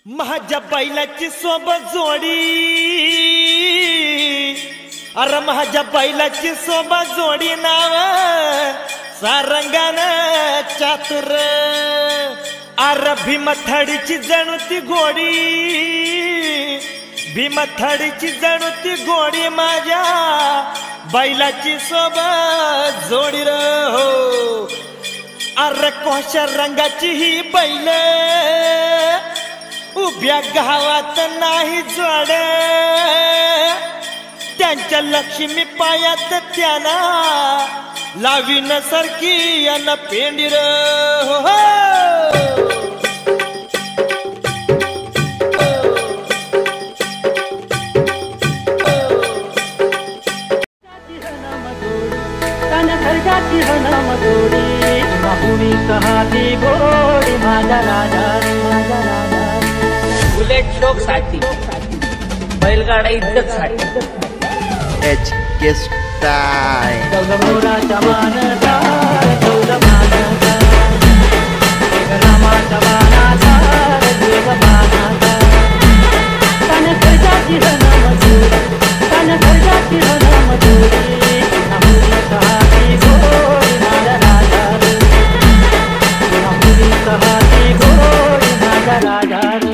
माझ्या बैलाची सोबत जोडी, अरे माझ्या बैलाची सोबत जोडी नाव सारंगान चातुर, अरे भीमथडीची जणू ती गोडी, भीमथडीची जणू ती गोडी माझ्या बैलाची सोबत जोडी र हो। अरे कोशा रंगाची ही बैल उभ्या गावात नाही जोड, त्यांच्या लक्ष्मी पायात त्यांना लावीन सारखी यान पेंडीर हो। बुलेट शोक साठी, बैलगाडा इज्जत साठी, HK स्टाईल चौदमोराच्या मानदार, चौदमानदार रामाच्या मानादार, देवमानादार तन खर्चाची हन मजुरी, तन खर्चाची हन मजुरी, नामुरी सहाती गोरी माझा राजा रे, नामुरी सहाती गोरी माझा राजा रे।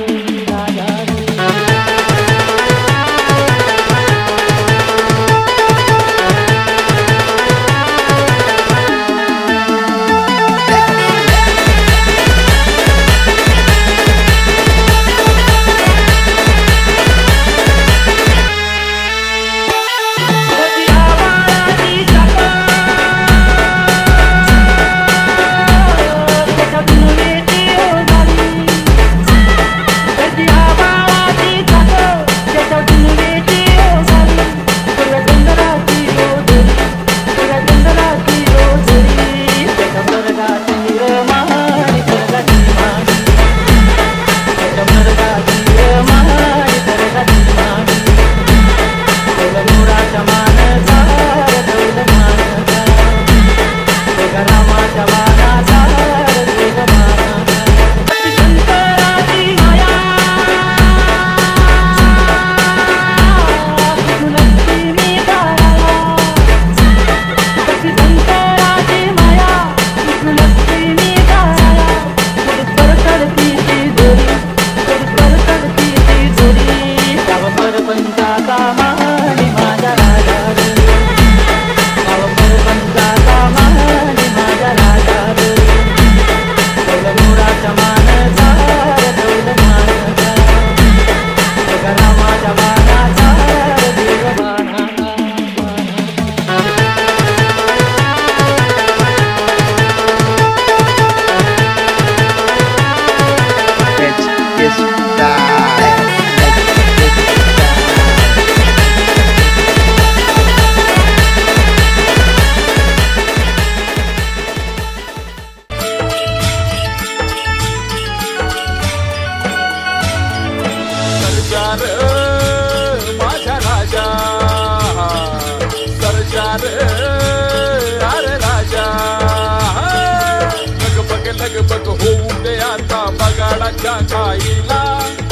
लगबग होऊ दे आता बगाडाच्या खाईला,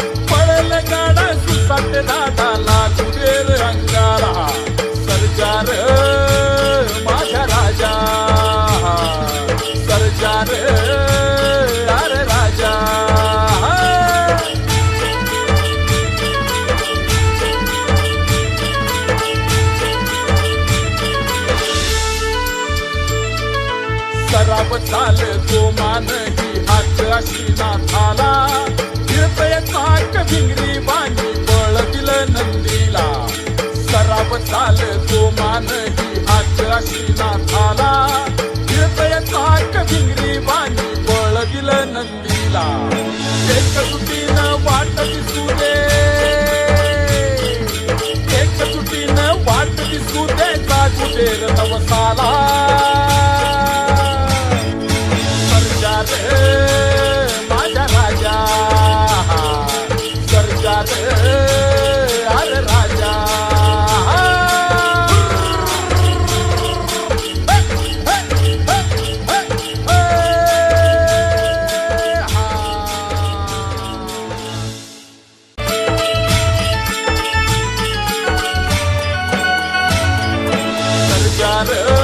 पळल गाडा सुसाट दादाला तुझेर अंगाला, सरजार माझा राजा, सरजार अरे राजा। सराव चाल तो मान ही हात अशी नाथाला, फिरतय चाक भिंगरी बांधी बळ दिलं नंदीला, सराव चाल तो मान ही हात अशी नाथाला, फिरतय चाक भिंगरी बांधी बळ दिलं नंदीला, एक सुटीनं वाट दिसू दे, एक सुटीनं वाट दिसू दे जागुडेर नवसाला, माझा राजा, सरजार अरे राजा। हुशार